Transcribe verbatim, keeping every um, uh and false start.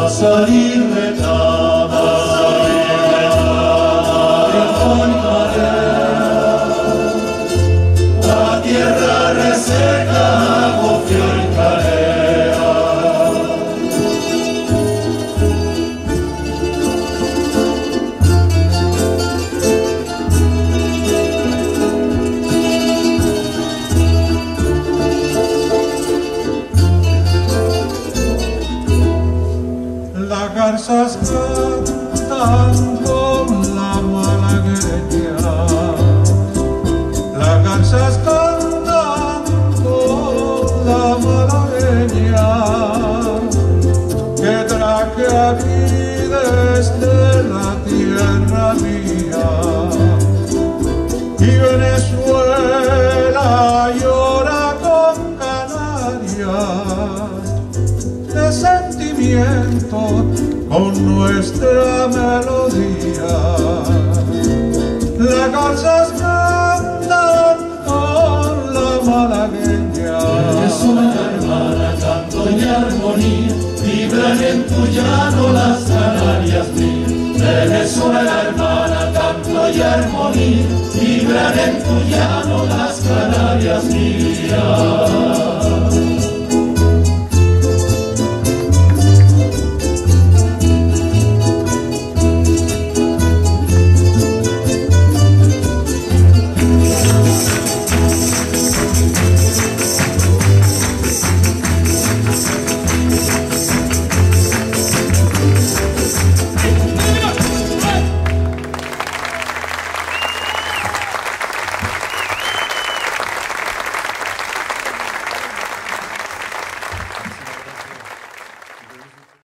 salir reclama, rincón y marea, la tierra reseca, gofio y carea. Las garzas cantan con la malagueña, las garzas cantan con la malagueña, que traje aquí desde la tierra mía. Y Venezuela llora con Canarias de sentimiento con nuestra melodía. Las garzas cantan con la malagueña. Venezuela hermana, canto y armonía, vibran en tu llano las Canarias mías. Venezuela hermana, canto y armonía, vibran en tu llano las Canarias mías.